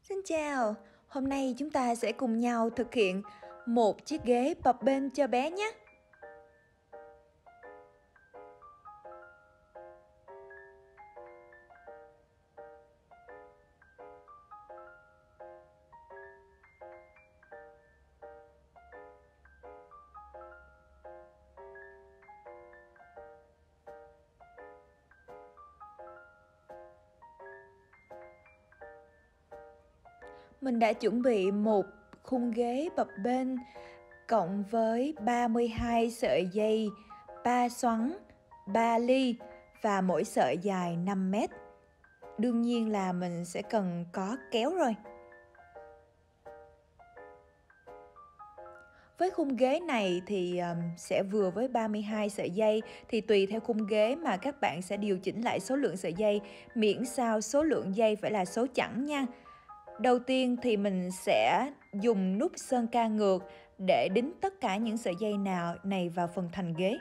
Xin chào, hôm nay chúng ta sẽ cùng nhau thực hiện một chiếc ghế bập bênh cho bé nhé. Mình đã chuẩn bị một khung ghế bập bênh cộng với 32 sợi dây 3 xoắn, 3 ly và mỗi sợi dài 5 mét. Đương nhiên là mình sẽ cần có kéo rồi. Với khung ghế này thì sẽ vừa với 32 sợi dây, thì tùy theo khung ghế mà các bạn sẽ điều chỉnh lại số lượng sợi dây, miễn sao số lượng dây phải là số chẵn nha. Đầu tiên thì mình sẽ dùng nút sơn ca ngược để đính tất cả những sợi dây này vào phần thành ghế.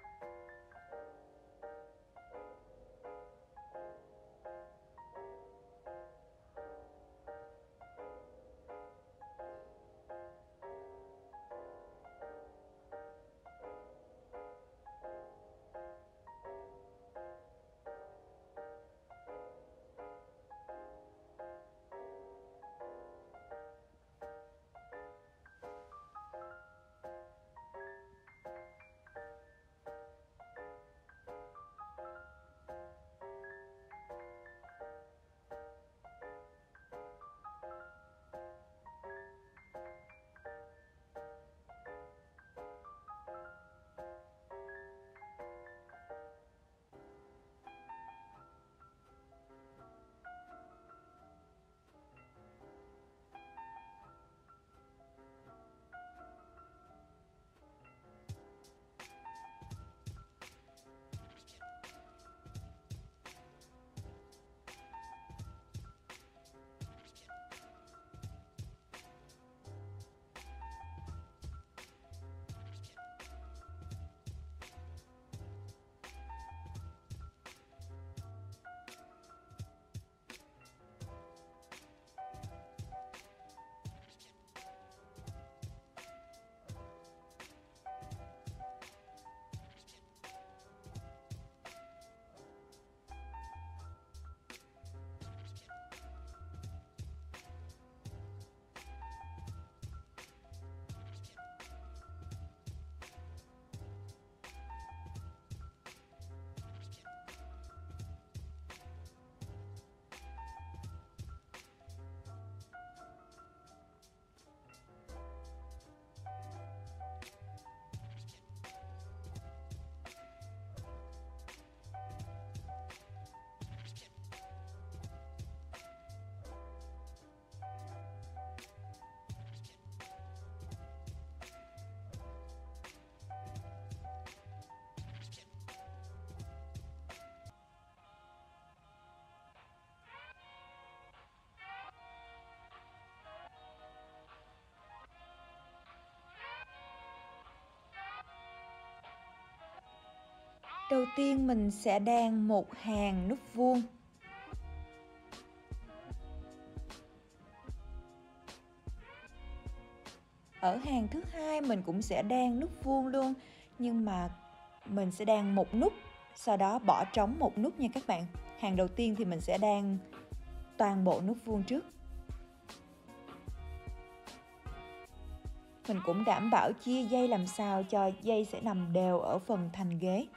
Đầu tiên mình sẽ đan một hàng nút vuông. Ở hàng thứ hai mình cũng sẽ đan nút vuông luôn, nhưng mà mình sẽ đan một nút, sau đó bỏ trống một nút nha các bạn. Hàng đầu tiên thì mình sẽ đan toàn bộ nút vuông trước. Mình cũng đảm bảo chia dây làm sao cho dây sẽ nằm đều ở phần thành ghế.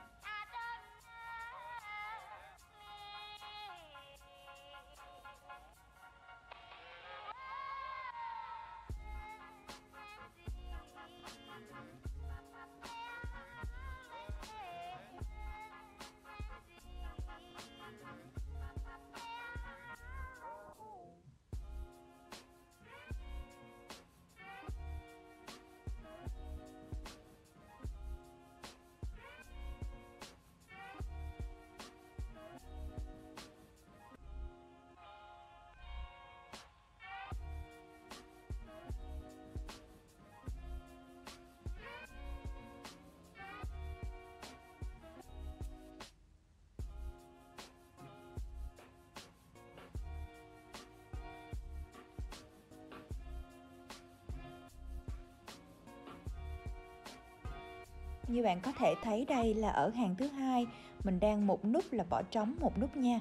Như bạn có thể thấy đây là ở hàng thứ hai, mình đang một nút là bỏ trống một nút nha.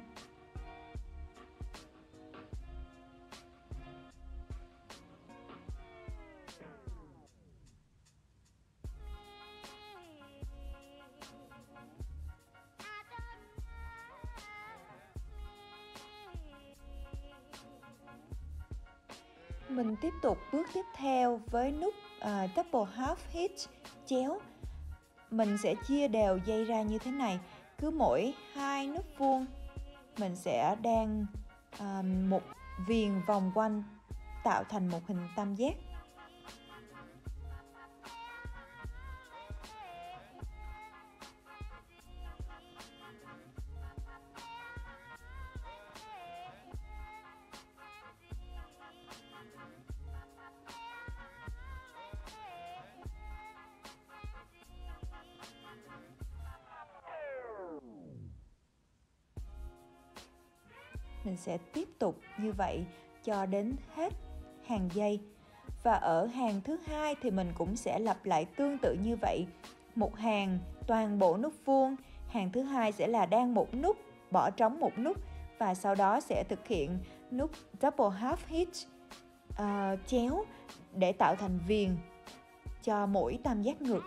Mình tiếp tục bước tiếp theo với nút double half hitch chéo. Mình sẽ chia đều dây ra như thế này, cứ mỗi 2 nút vuông mình sẽ đan một viền vòng quanh tạo thành một hình tam giác. Mình sẽ tiếp tục như vậy cho đến hết hàng dây. Và ở hàng thứ hai thì mình cũng sẽ lặp lại tương tự như vậy. Một hàng toàn bộ nút vuông, hàng thứ hai sẽ là đan một nút, bỏ trống một nút và sau đó sẽ thực hiện nút double half hitch chéo để tạo thành viền cho mỗi tam giác ngược.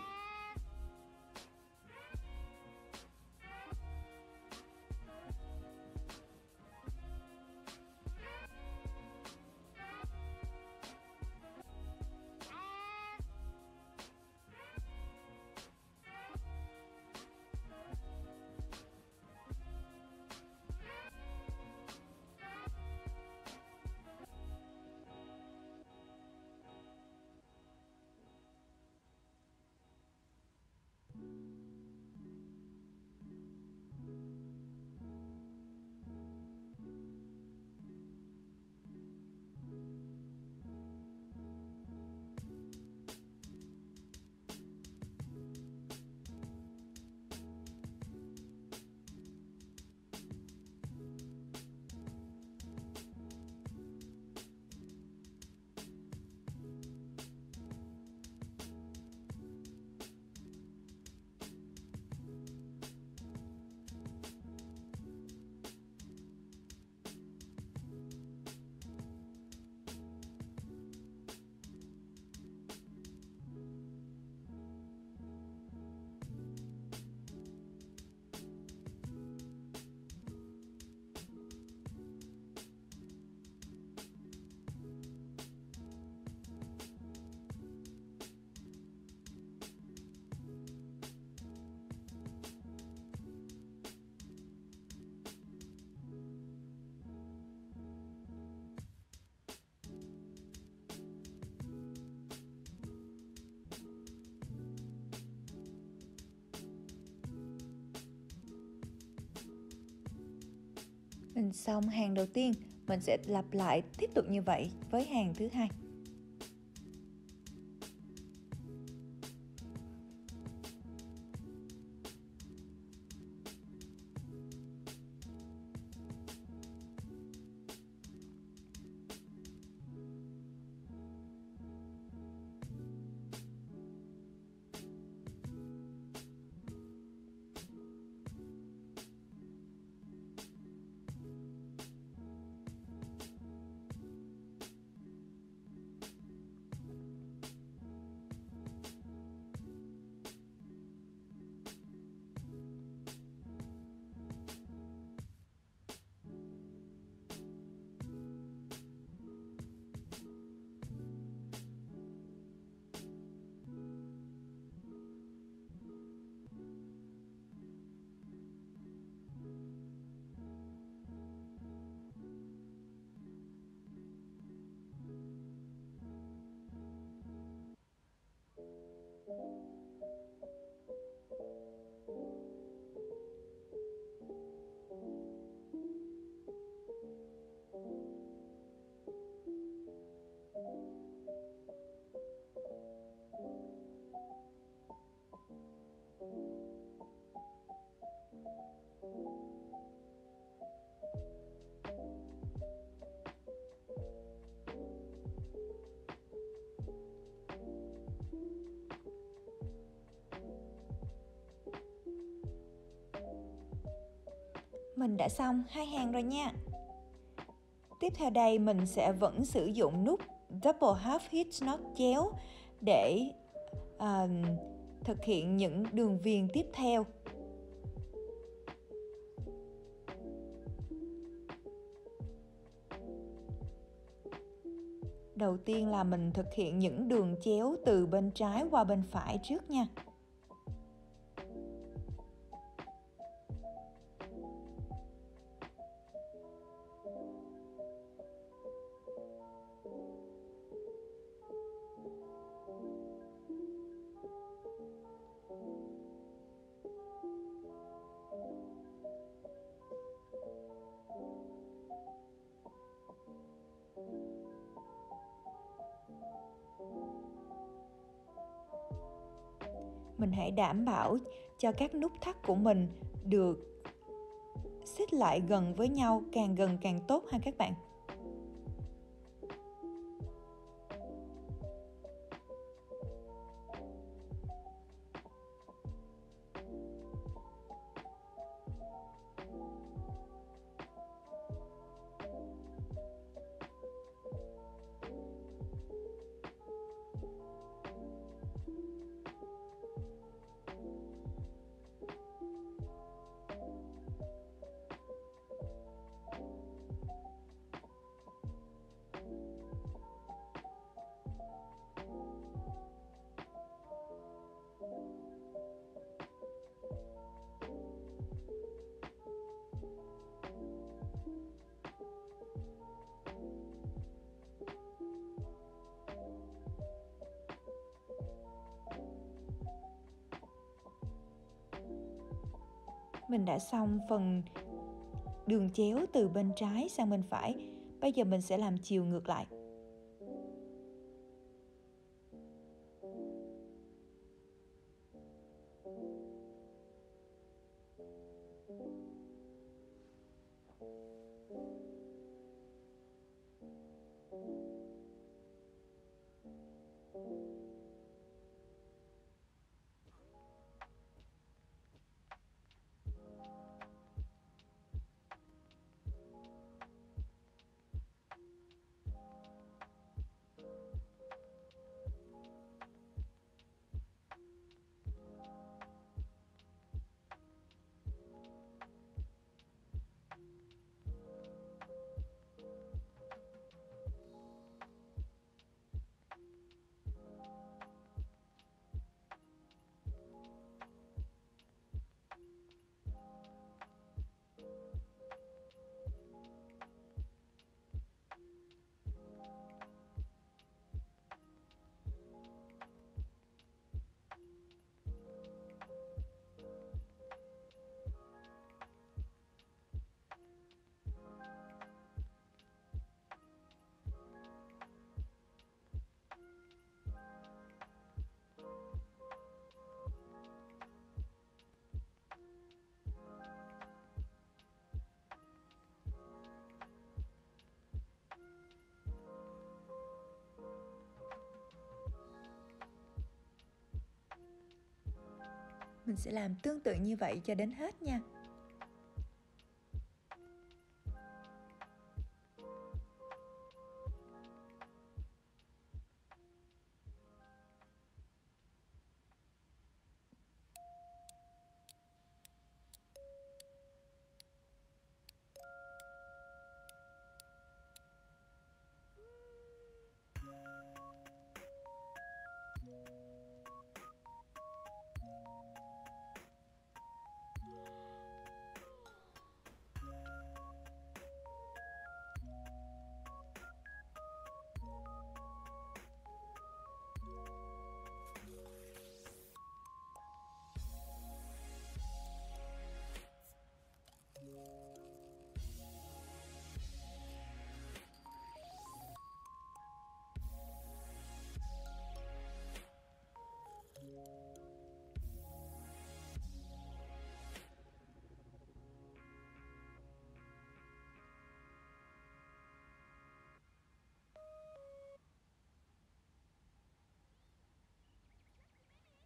Mình xong hàng đầu tiên, mình sẽ lặp lại tiếp tục như vậy với hàng thứ hai. Mình đã xong 2 hàng rồi nha. Tiếp theo đây mình sẽ vẫn sử dụng nút double half hitch nốt chéo để thực hiện những đường viền tiếp theo. Đầu tiên là mình thực hiện những đường chéo từ bên trái qua bên phải trước nha. Mình hãy đảm bảo cho các nút thắt của mình được xích lại gần với nhau, càng gần càng tốt ha các bạn. Mình đã xong phần đường chéo từ bên trái sang bên phải. Bây giờ mình sẽ làm chiều ngược lại. Mình sẽ làm tương tự như vậy cho đến hết nha.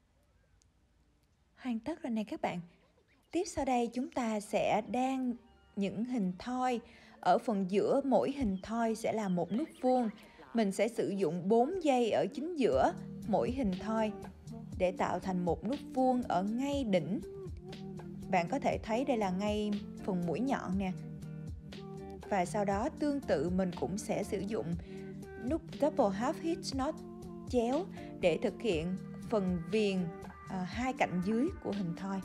Hoàn tất rồi này các bạn. Tiếp sau đây chúng ta sẽ đan những hình thoi. Ở phần giữa mỗi hình thoi sẽ là một nút vuông. Mình sẽ sử dụng 4 dây ở chính giữa mỗi hình thoi để tạo thành một nút vuông ở ngay đỉnh. Bạn có thể thấy đây là ngay phần mũi nhọn nè. Và sau đó tương tự mình cũng sẽ sử dụng nút double half hitch knot chéo để thực hiện phần viền hai cạnh dưới của hình thoi.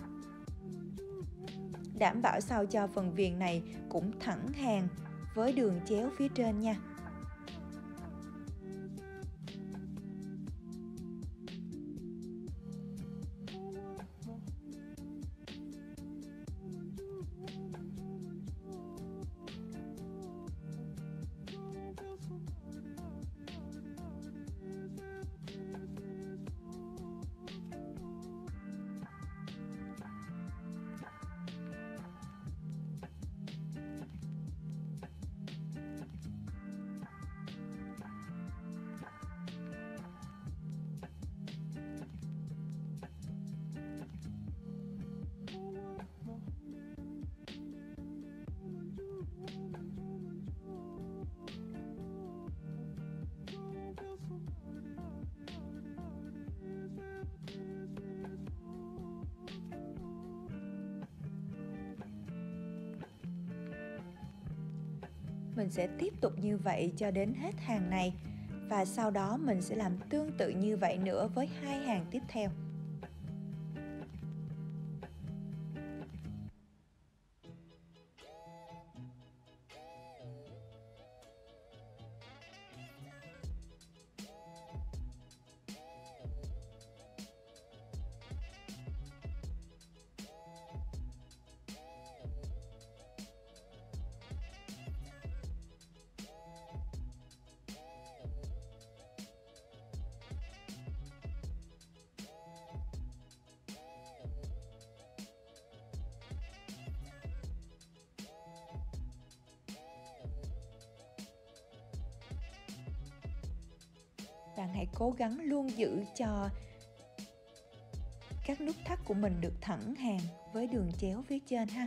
Đảm bảo sao cho phần viền này cũng thẳng hàng với đường chéo phía trên nha. Mình sẽ tiếp tục như vậy cho đến hết hàng này. Và sau đó mình sẽ làm tương tự như vậy nữa với hai hàng tiếp theo. Bạn hãy cố gắng luôn giữ cho các nút thắt của mình được thẳng hàng với đường chéo phía trên ha.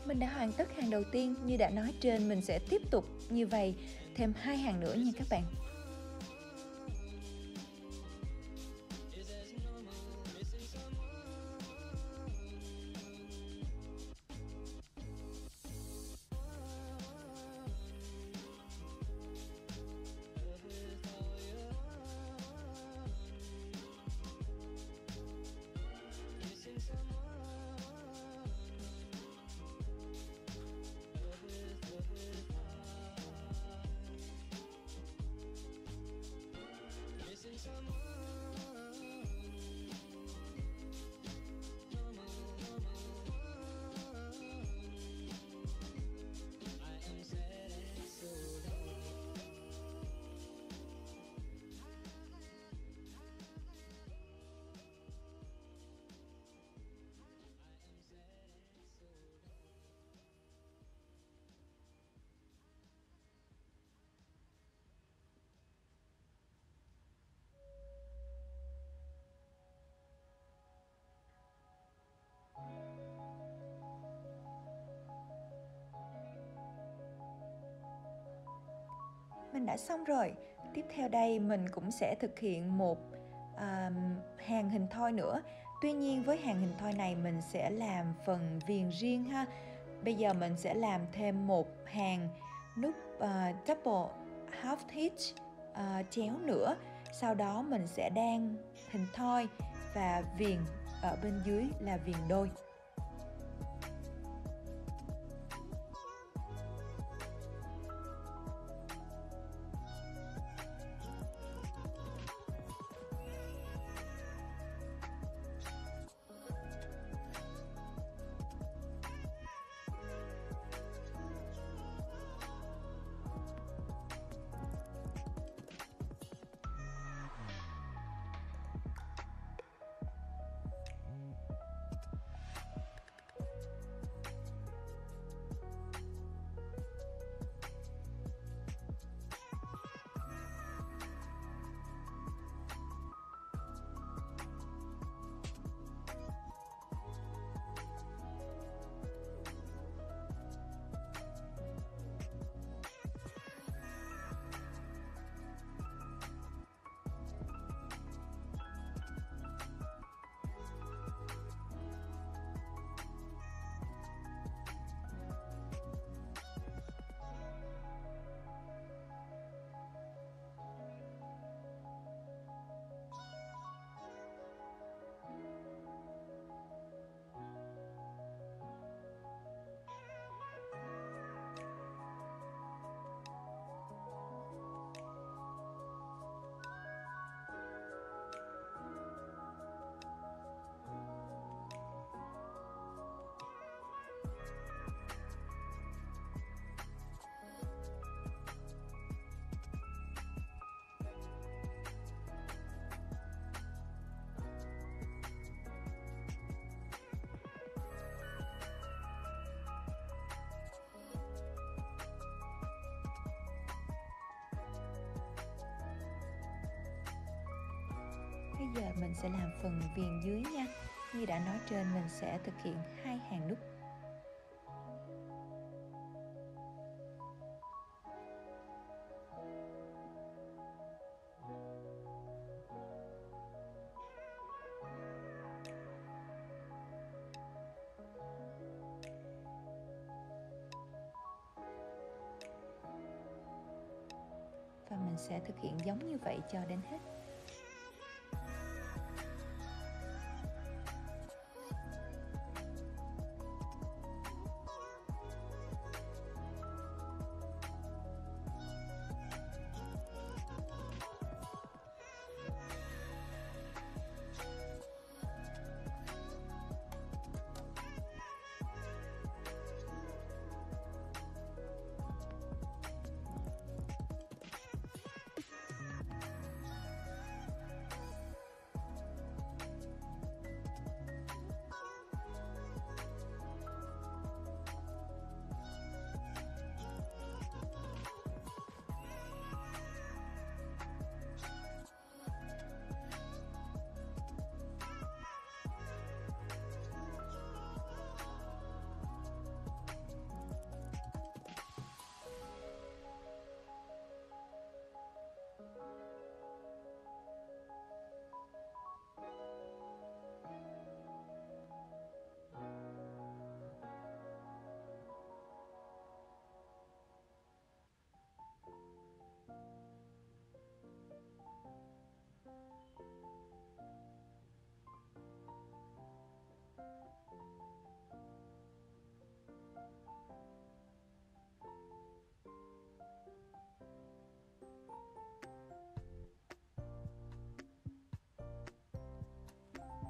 Mình đã hoàn tất hàng đầu tiên, như đã nói trên mình sẽ tiếp tục như vậy thêm 2 hàng nữa nha các bạn. Mình đã xong rồi. Tiếp theo đây mình cũng sẽ thực hiện một hàng hình thoi nữa. Tuy nhiên với hàng hình thoi này mình sẽ làm phần viền riêng ha. Bây giờ mình sẽ làm thêm một hàng nút double half hitch chéo nữa. Sau đó mình sẽ đan hình thoi và viền ở bên dưới là viền đôi. Bây giờ mình sẽ làm phần viền dưới nha. Như đã nói trên mình sẽ thực hiện 2 hàng nút. Và mình sẽ thực hiện giống như vậy cho đến hết.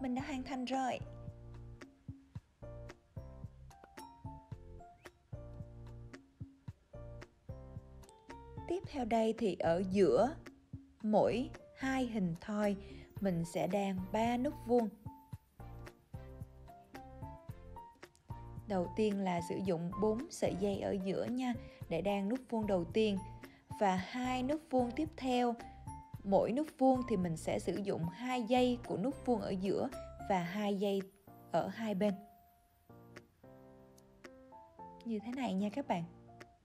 mình đã hoàn thành rồi. Tiếp theo đây thì ở giữa mỗi hai hình thoi mình sẽ đan 3 nút vuông. Đầu tiên là sử dụng 4 sợi dây ở giữa nha, để đan nút vuông đầu tiên. Và 2 nút vuông tiếp theo, mỗi nút vuông thì mình sẽ sử dụng 2 dây của nút vuông ở giữa và 2 dây ở hai bên. Như thế này nha các bạn.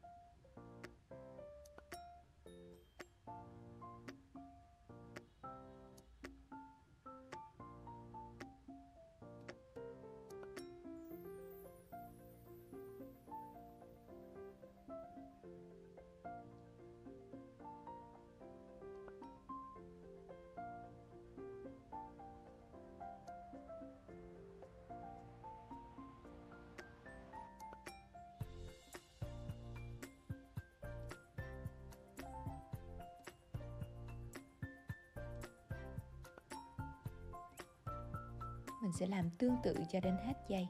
Mình sẽ làm tương tự cho đến hết dây.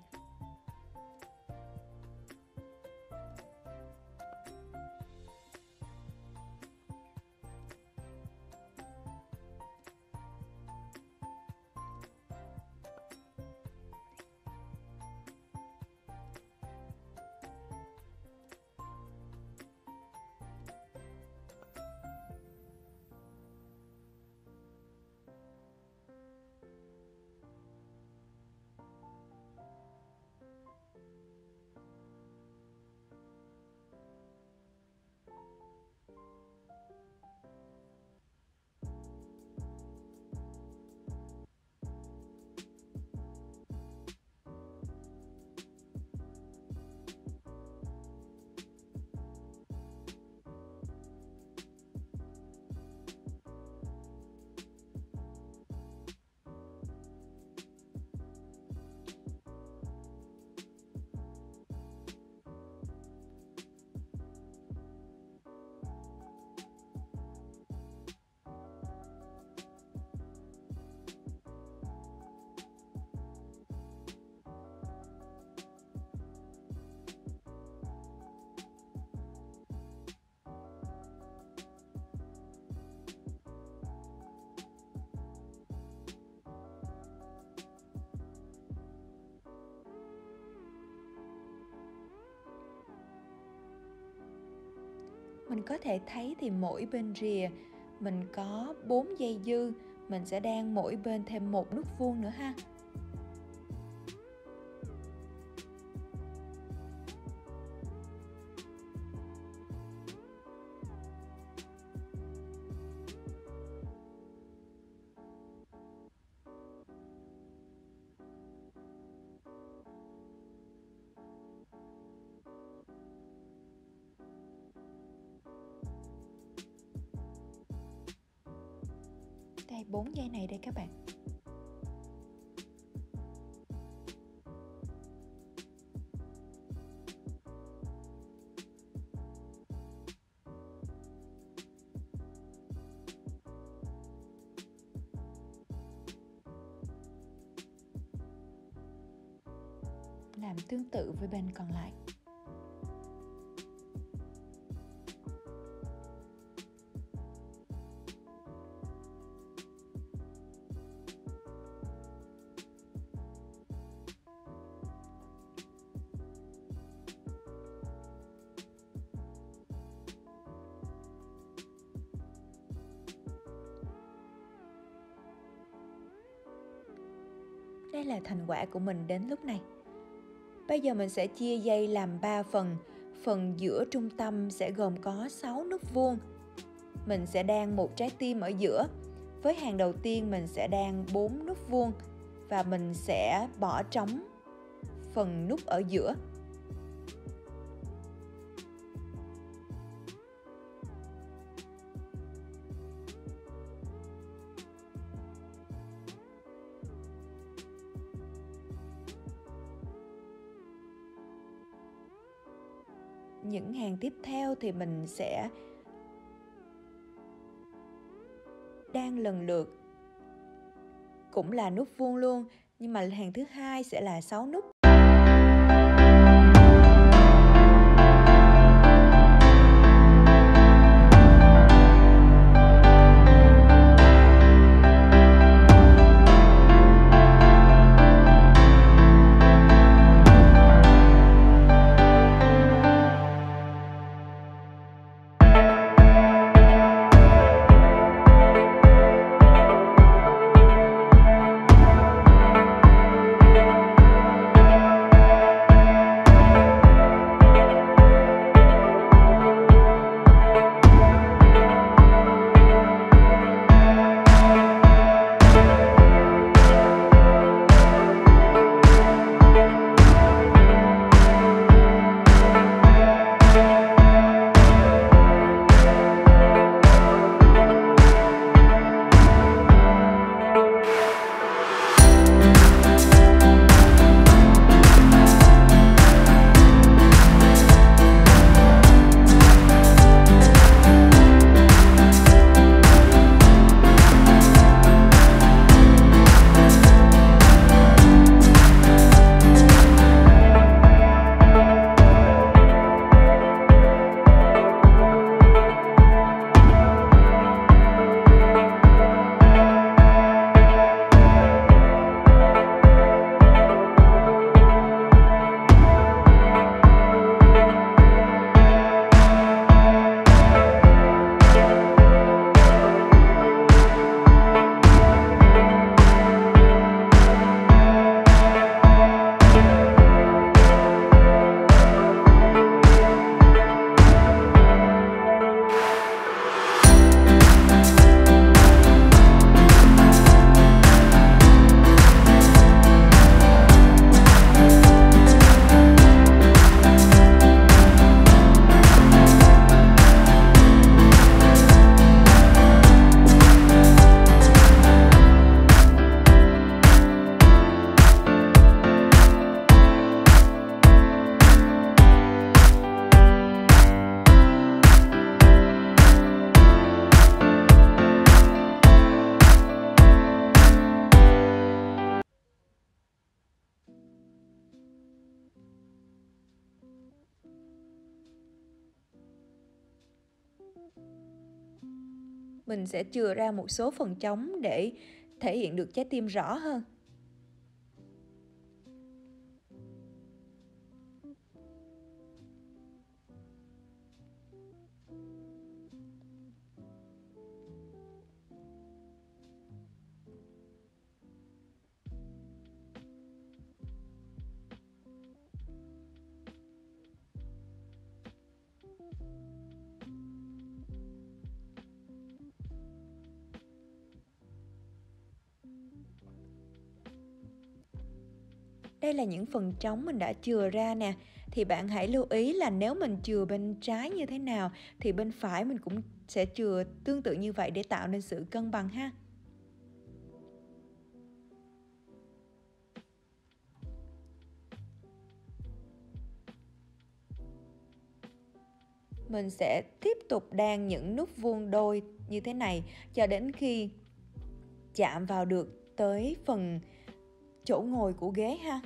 Mình có thể thấy thì mỗi bên rìa mình có 4 dây dư, mình sẽ đan mỗi bên thêm một nút vuông nữa ha. Đây, 4 dây này đây các bạn. Làm tương tự với bên còn lại. Đây là thành quả của mình đến lúc này. Bây giờ mình sẽ chia dây làm 3 phần. Phần giữa trung tâm sẽ gồm có 6 nút vuông. Mình sẽ đan một trái tim ở giữa. Với hàng đầu tiên mình sẽ đan 4 nút vuông và mình sẽ bỏ trống phần nút ở giữa. Những hàng tiếp theo thì mình sẽ đan lần lượt cũng là nút vuông luôn, nhưng mà hàng thứ hai sẽ là 6 nút. Mình sẽ chừa ra một số phần trống để thể hiện được trái tim rõ hơn. Đây là những phần trống mình đã chừa ra nè. Thì bạn hãy lưu ý là nếu mình chừa bên trái như thế nào thì bên phải mình cũng sẽ chừa tương tự như vậy để tạo nên sự cân bằng ha. Mình sẽ tiếp tục đan những nút vuông đôi như thế này cho đến khi chạm vào được tới phần chỗ ngồi của ghế ha.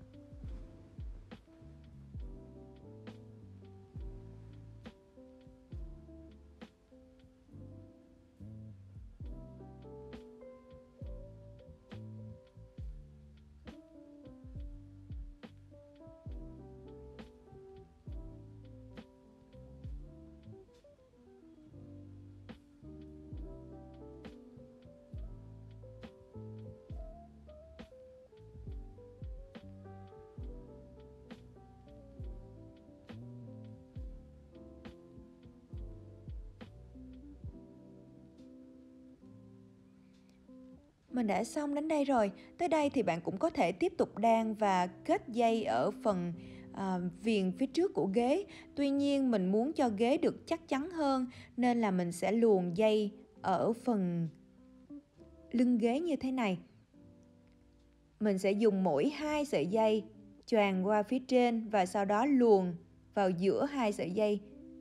Mình đã xong đến đây rồi. Tới đây thì bạn cũng có thể tiếp tục đan và kết dây ở phần viền phía trước của ghế. Tuy nhiên mình muốn cho ghế được chắc chắn hơn nên là mình sẽ luồn dây ở phần lưng ghế như thế này. Mình sẽ dùng mỗi 2 sợi dây choàng qua phía trên và sau đó luồn vào giữa 2 sợi dây.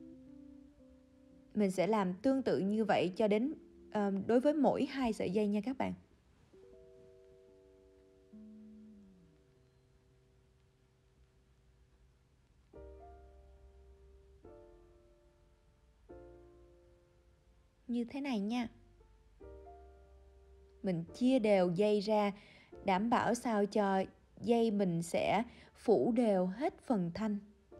Mình sẽ làm tương tự như vậy cho đến đối với mỗi 2 sợi dây nha các bạn. như thế này nha. Mình chia đều dây ra, đảm bảo sao cho dây mình sẽ phủ đều hết phần thanh.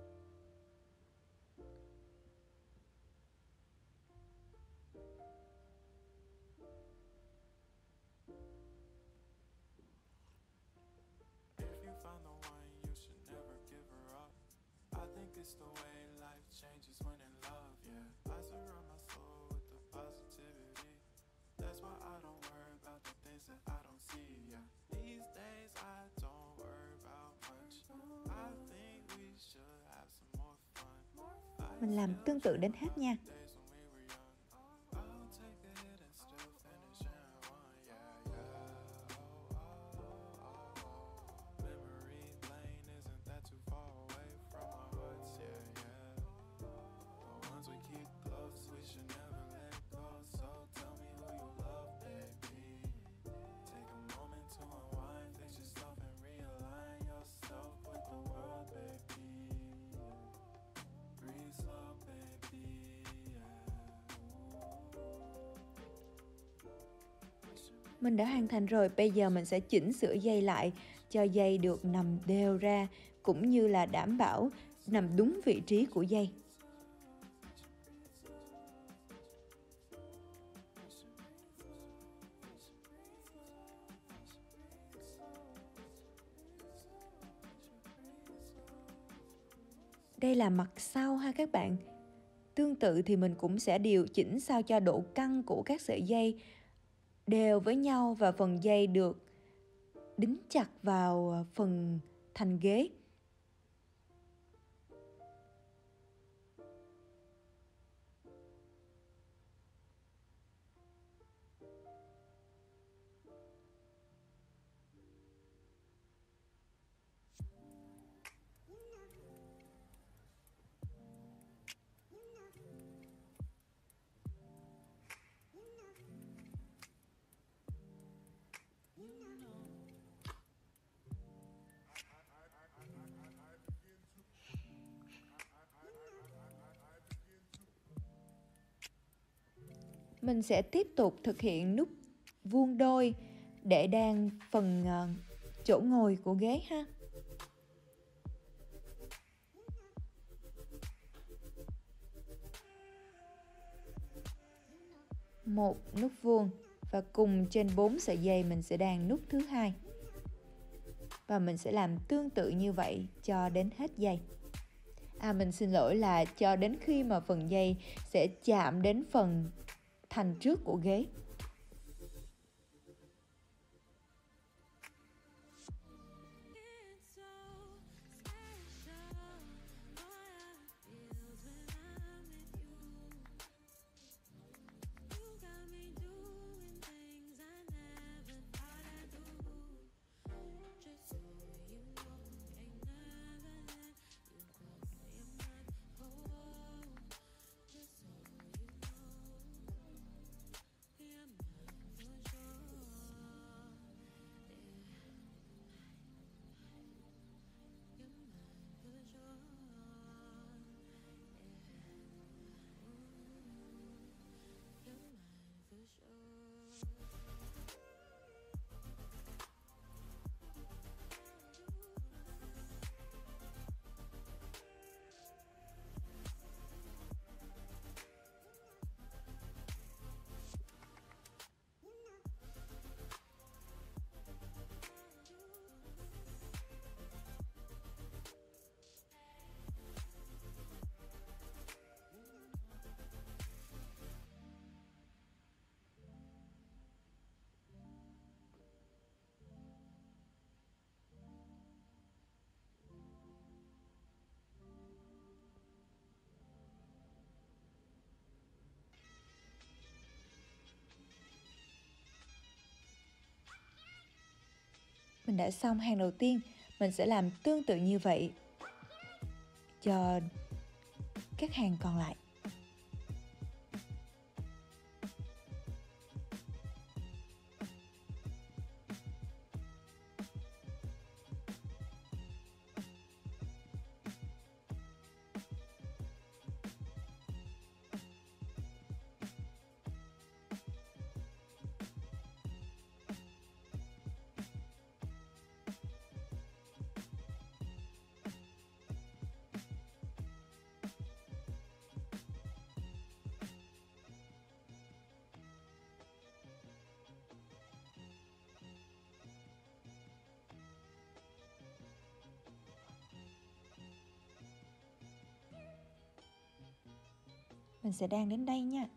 Mình làm tương tự đến hết nha. Mình đã hoàn thành rồi, bây giờ mình sẽ chỉnh sửa dây lại cho dây được nằm đều ra, cũng như là đảm bảo nằm đúng vị trí của dây. Đây là mặt sau ha các bạn. Tương tự thì mình cũng sẽ điều chỉnh sao cho độ căng của các sợi dây đều với nhau và phần dây được đính chặt vào phần thành ghế. Mình sẽ tiếp tục thực hiện nút vuông đôi để đan phần chỗ ngồi của ghế ha. Một nút vuông và cùng trên 4 sợi dây mình sẽ đan nút thứ hai. Và mình sẽ làm tương tự như vậy cho đến hết dây. Mình xin lỗi là cho đến khi mà phần dây sẽ chạm đến phần thành trước của ghế. Mình đã xong hàng đầu tiên, mình sẽ làm tương tự như vậy cho các hàng còn lại. Mình sẽ đan đến đây nha.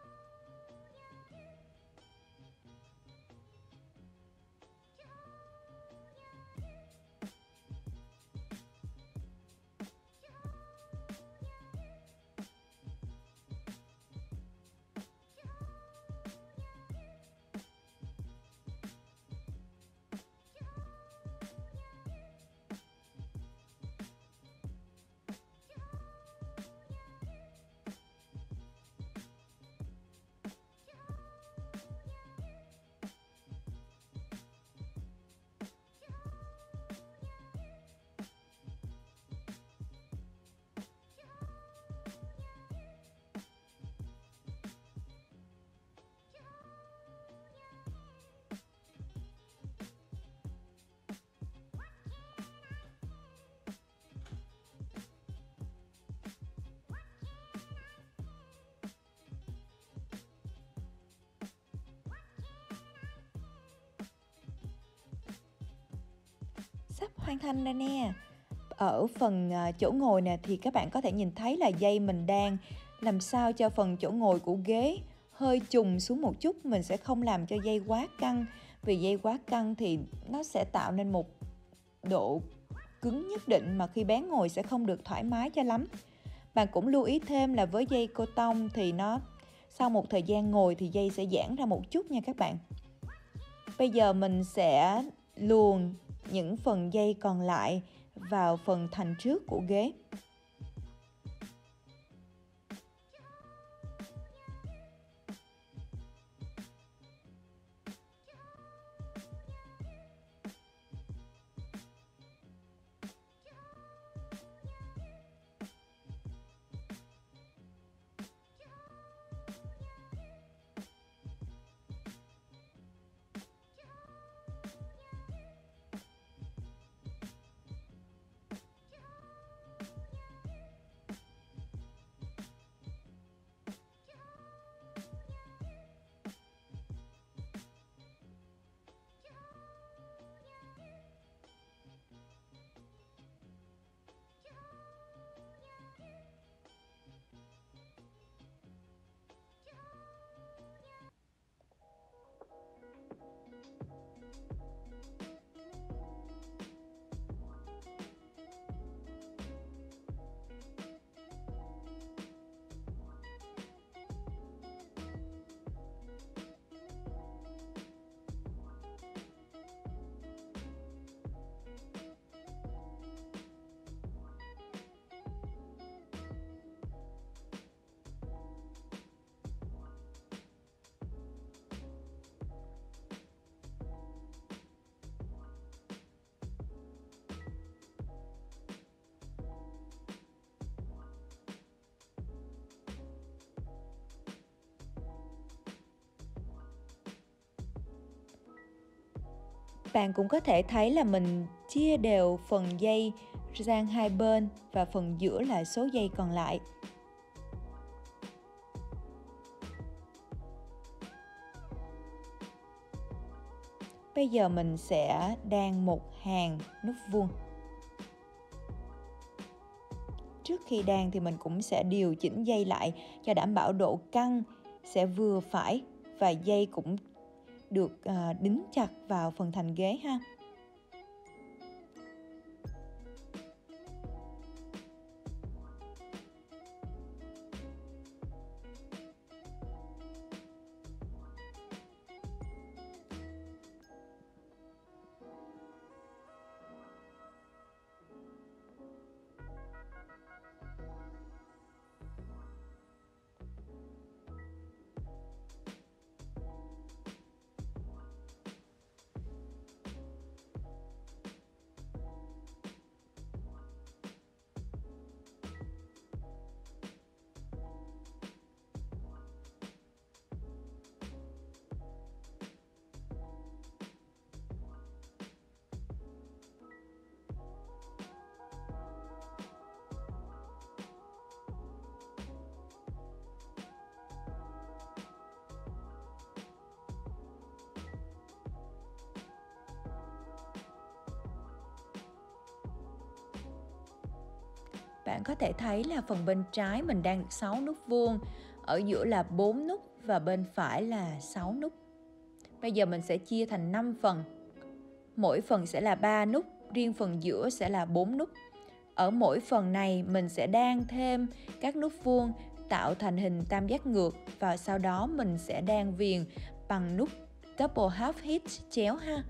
Sắp hoàn thành rồi nè. Ở phần chỗ ngồi nè thì các bạn có thể nhìn thấy là dây mình đang làm sao cho phần chỗ ngồi của ghế hơi chùng xuống một chút. Mình sẽ không làm cho dây quá căng, vì dây quá căng thì nó sẽ tạo nên một độ cứng nhất định mà khi bé ngồi sẽ không được thoải mái cho lắm. Bạn cũng lưu ý thêm là với dây cô tông thì sau một thời gian ngồi thì dây sẽ giãn ra một chút nha các bạn. Bây giờ mình sẽ luồn những phần dây còn lại vào phần thành trước của ghế. Bạn cũng có thể thấy là mình chia đều phần dây sang hai bên và phần giữa là số dây còn lại. Bây giờ mình sẽ đan một hàng nút vuông. Trước khi đan thì mình cũng sẽ điều chỉnh dây lại cho đảm bảo độ căng sẽ vừa phải và dây cũng được đính chặt vào phần thành ghế ha. Bạn có thể thấy là phần bên trái mình đang được 6 nút vuông, ở giữa là 4 nút và bên phải là 6 nút. Bây giờ mình sẽ chia thành 5 phần. Mỗi phần sẽ là 3 nút, riêng phần giữa sẽ là 4 nút. Ở mỗi phần này mình sẽ đan thêm các nút vuông tạo thành hình tam giác ngược và sau đó mình sẽ đan viền bằng nút double half hitch chéo ha.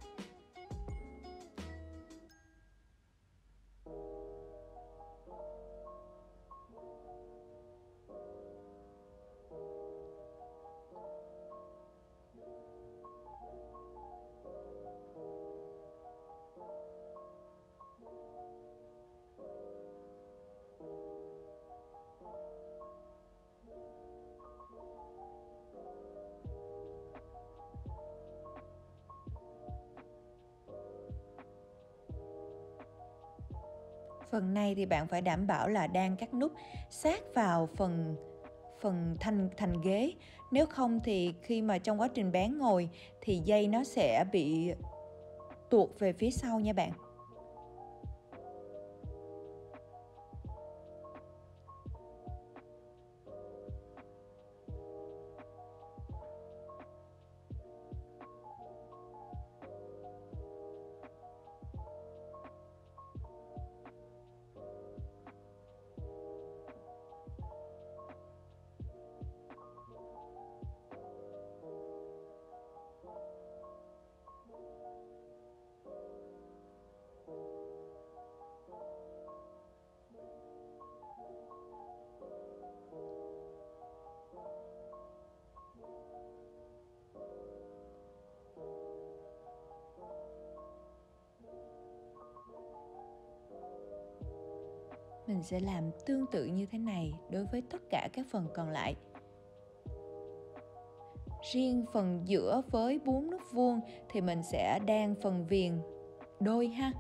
Phần này thì bạn phải đảm bảo là đan các nút sát vào phần thành ghế. Nếu không thì khi mà trong quá trình bán ngồi thì dây nó sẽ bị tuột về phía sau nha bạn. Mình sẽ làm tương tự như thế này đối với tất cả các phần còn lại. Riêng phần giữa với 4 nút vuông thì mình sẽ đan phần viền đôi ha.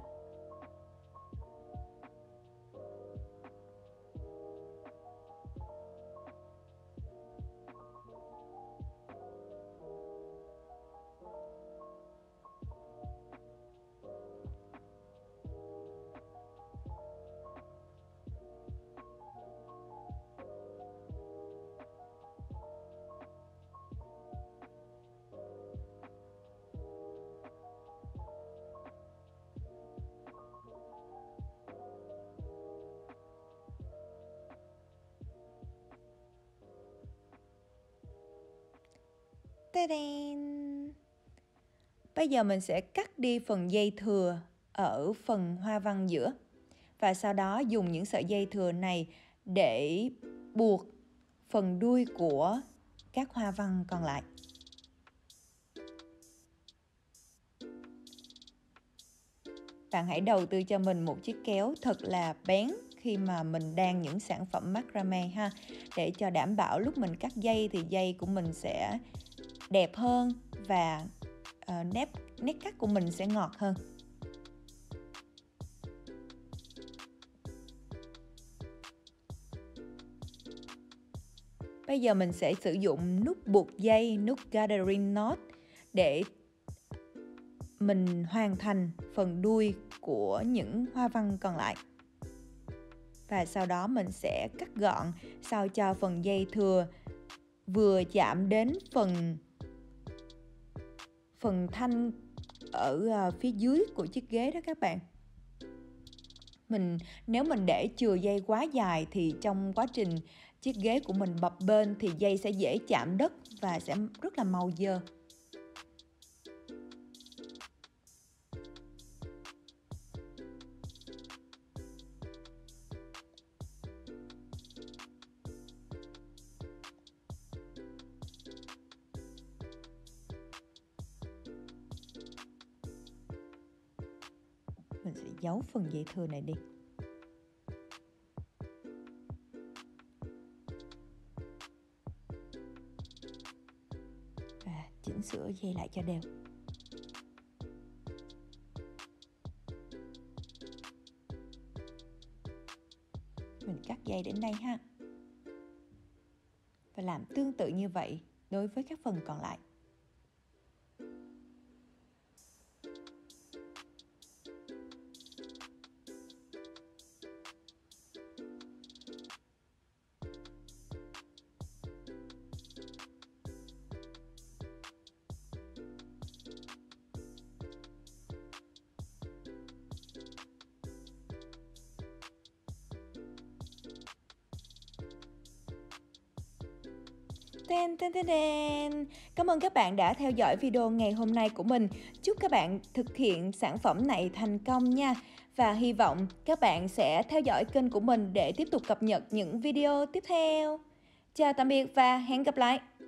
Ta-da! Bây giờ mình sẽ cắt đi phần dây thừa ở phần hoa văn giữa và sau đó dùng những sợi dây thừa này để buộc phần đuôi của các hoa văn còn lại. Bạn hãy đầu tư cho mình một chiếc kéo thật là bén khi mà mình đan những sản phẩm macrame ha, để cho đảm bảo lúc mình cắt dây thì dây của mình sẽ đẹp hơn và nét cắt của mình sẽ ngọt hơn. Bây giờ mình sẽ sử dụng nút buộc dây, nút gathering knot để mình hoàn thành phần đuôi của những hoa văn còn lại. Và sau đó mình sẽ cắt gọn sao cho phần dây thừa vừa chạm đến phần thanh ở phía dưới của chiếc ghế đó các bạn. Nếu mình để chừa dây quá dài thì trong quá trình chiếc ghế của mình bập bênh thì dây sẽ dễ chạm đất và sẽ rất là mau dơ. Mình sẽ giấu phần dây thừa này đi. Và chỉnh sửa dây lại cho đều. Mình cắt dây đến đây ha. Và làm tương tự như vậy đối với các phần còn lại. Ten, ten, ten, ten. Cảm ơn các bạn đã theo dõi video ngày hôm nay của mình. Chúc các bạn thực hiện sản phẩm này thành công nha. Và hy vọng các bạn sẽ theo dõi kênh của mình để tiếp tục cập nhật những video tiếp theo. Chào tạm biệt và hẹn gặp lại.